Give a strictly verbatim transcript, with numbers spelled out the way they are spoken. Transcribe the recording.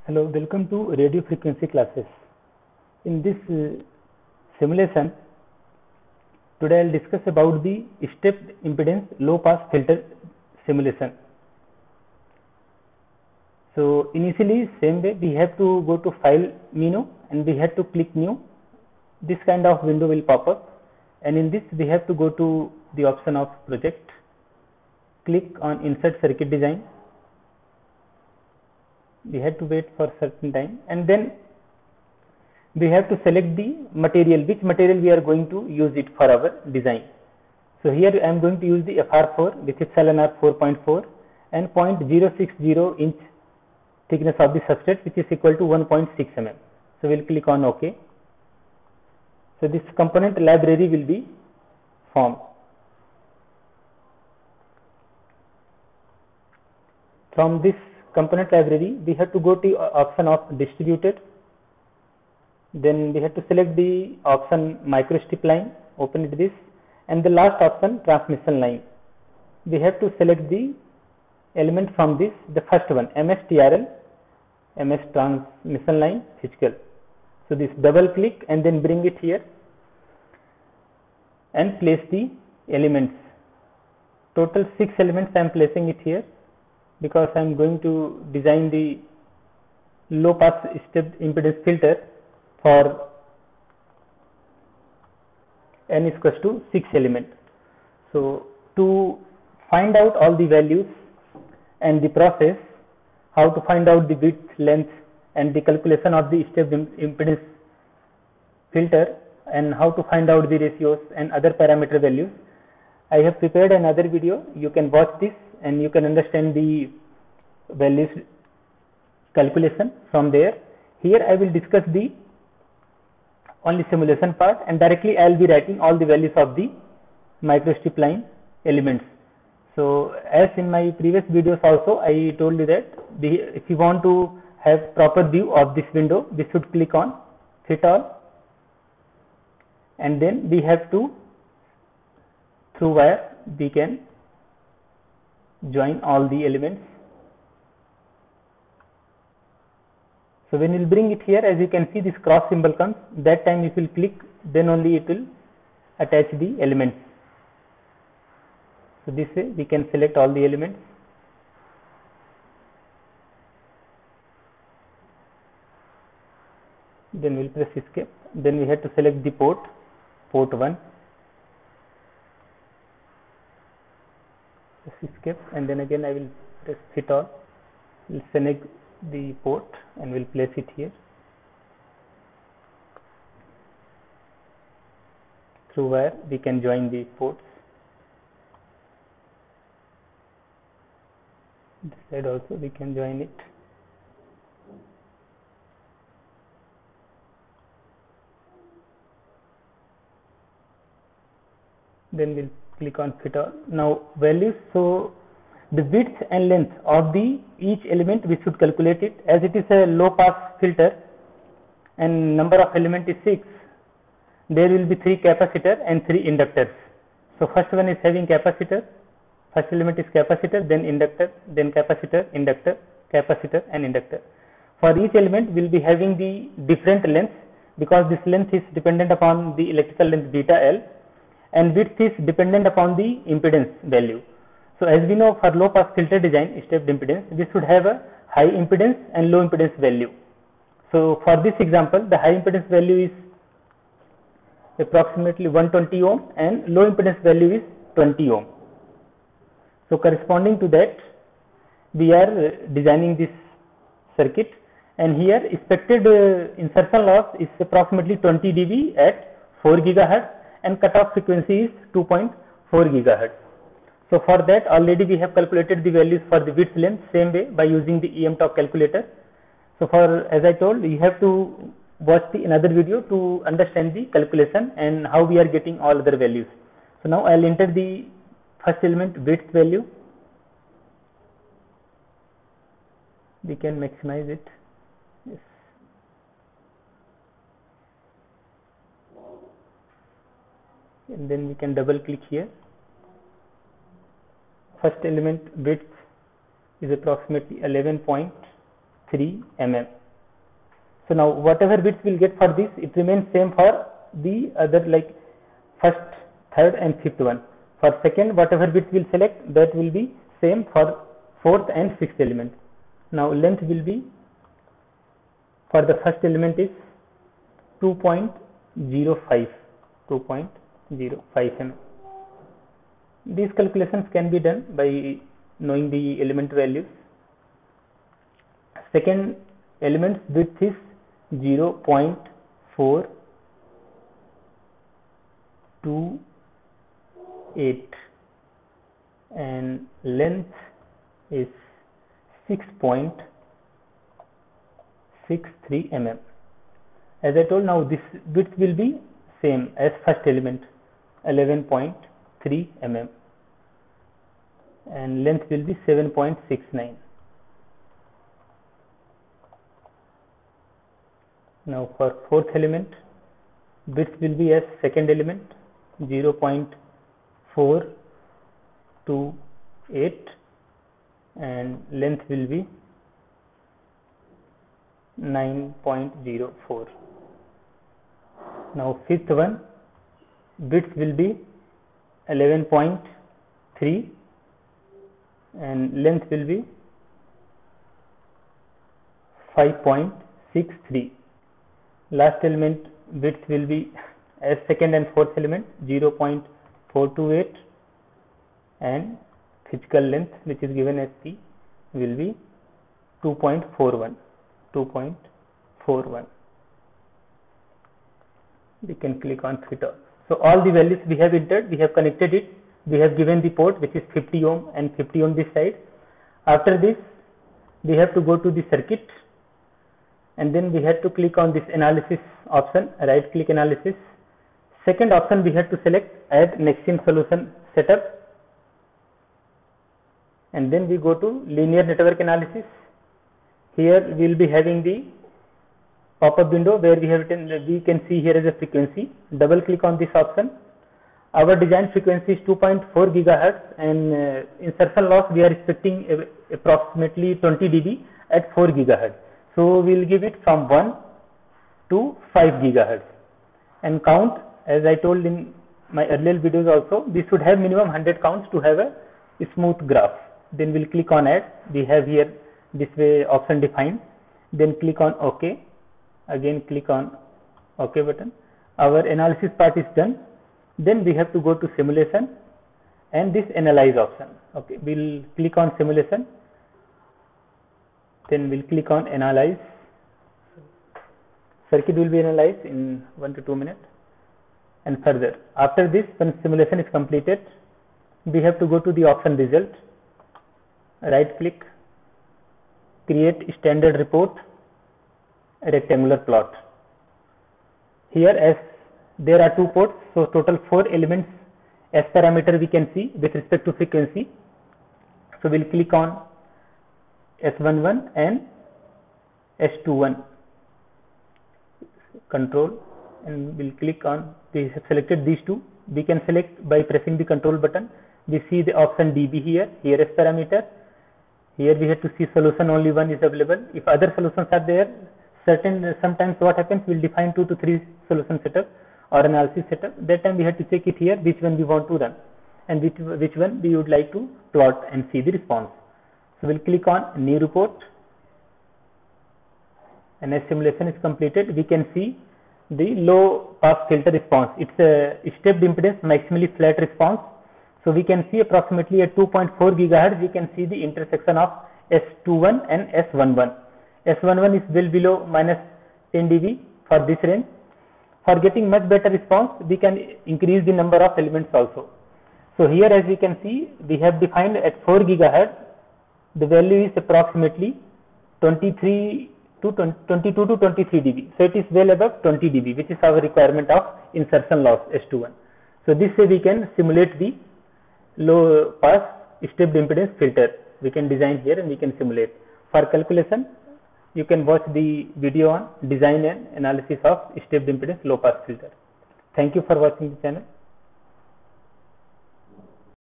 Hello, welcome to radio frequency classes. In this uh, simulation, today I will discuss about the stepped impedance low pass filter simulation. So initially, same way, we have to go to file menu and we have to click new. This kind of window will pop up, and in this we have to go to the option of project, click on insert circuit design. We have to wait for certain time, and then we have to select the material, which material we are going to use it for our design. So here I am going to use the F R four with epsilon r four point four and zero point zero six zero inch thickness of the substrate, which is equal to one point six millimeters. So we will click on OK. So this component library will be formed. From this component library, we have to go to the option of distributed. Then we have to select the option microstrip line, open it this, and the last option transmission line. We have to select the element from this, the first one, M S T R L, M S transmission line physical. So this double click and then bring it here and place the elements. Total six elements I am placing it here, because I am going to design the low pass stepped impedance filter for n is equals to six elements. So to find out all the values and the process, how to find out the width, length, and the calculation of the stepped impedance filter, and how to find out the ratios and other parameter values, I have prepared another video. You can watch this and you can understand the values calculation from there. Here I will discuss the only simulation part, and directly I will be writing all the values of the microstrip line elements. So as in my previous videos also, I told you that the, if you want to have proper view of this window, we should click on fit all, and then we have to, through wire, we can join all the elements. So when you will bring it here, as you can see, this cross symbol comes. That time if you will click, then only it will attach the elements. So this way we can select all the elements. Then we will press escape. Then we have to select the port, port one. Press escape, and then again I will press fit all. Will select the port and will place it here. Through where we can join the ports. This side also we can join it. Then we'll click on fit all. Now values, so the width and length of the each element we should calculate it, as it is a low pass filter and number of element is six. There will be three capacitor and three inductors. So first one is having capacitor, first element is capacitor, then inductor, then capacitor, inductor, capacitor and inductor. For each element we will be having the different lengths, because this length is dependent upon the electrical length beta L, and width is dependent upon the impedance value. So as we know, for low pass filter design, stepped impedance, we should have a high impedance and low impedance value. So for this example, the high impedance value is approximately one hundred twenty ohm and low impedance value is twenty ohm. So corresponding to that, we are designing this circuit, and here expected uh, insertion loss is approximately twenty D B at four gigahertz and cutoff frequency is two point four gigahertz. So for that already we have calculated the values for the width length same way by using the E M talk calculator. So for, as I told, you have to watch the another video to understand the calculation and how we are getting all other values. So now I will enter the first element width value. We can maximize it. Yes. And then we can double click here. First element width is approximately eleven point three millimeters. So now whatever bits we'll get for this, it remains same for the other, like first, third and fifth one. For second, whatever bits we'll select, that will be same for fourth and sixth element. Now length will be, for the first element is two point zero five, two point zero five millimeters. These calculations can be done by knowing the element values. Second element's width is zero point four two eight and length is six point six three millimeters. As I told, now this width will be same as first element, eleven point three millimeters, and length will be seven point six nine. Now for fourth element, width will be as second element, zero point four two eight, and length will be nine point zero four. Now fifth one, width will be eleven point three and length will be five point six three. Last element width will be as second and fourth element, zero point four two eight, and physical length, which is given as P, will be two point four one, two point four one. We can click on fit all. So all the values we have entered, we have connected it, we have given the port which is fifty ohm and fifty on this side. After this, we have to go to the circuit, and then we had to click on this analysis option, right click analysis. Second option we had to select add next-in solution setup, and then we go to linear network analysis. Here we will be having the pop-up window where we have written, we can see here as a frequency. Double click on this option. Our design frequency is two point four gigahertz, and uh, insertion loss we are expecting uh, approximately twenty D B at four gigahertz. So we will give it from one to five gigahertz, and count, as I told in my earlier videos also, we should have minimum one hundred counts to have a smooth graph. Then we will click on add. We have here this way option defined. Then click on OK. Again click on OK button. Our analysis part is done. Then we have to go to simulation and this analyze option. Okay, we will click on simulation. Then we will click on analyze. Circuit will be analyzed in one to two minutes. And further, after this, when simulation is completed, we have to go to the option result. Right click, create standard report, rectangular plot. Here, as there are two ports, so total four elements as parameter we can see with respect to frequency. So we will click on S eleven and S twenty-one, control, and we will click on, we have selected these two. We can select by pressing the control button. We see the option D B here, here as parameter. Here we have to see solution only one is available. If other solutions are there, certain sometimes what happens, we will define two to three solution setup or analysis setup. That time we have to check it here which one we want to run and which, which one we would like to plot and see the response. So we will click on new report, and as simulation is completed, we can see the low pass filter response. It's a stepped impedance maximally flat response. So we can see approximately at two point four gigahertz, we can see the intersection of S twenty-one and S eleven. S eleven is well below minus ten D B for this range. For getting much better response, we can increase the number of elements also. So here, as we can see, we have defined at four gigahertz, the value is approximately twenty-three to twenty-two to twenty-three D B. So it is well above twenty D B, which is our requirement of insertion loss S twenty-one. So this way we can simulate the low pass stepped impedance filter. We can design here and we can simulate. For calculation, you can watch the video on design and analysis of stepped impedance low pass filter. Thank you for watching the channel.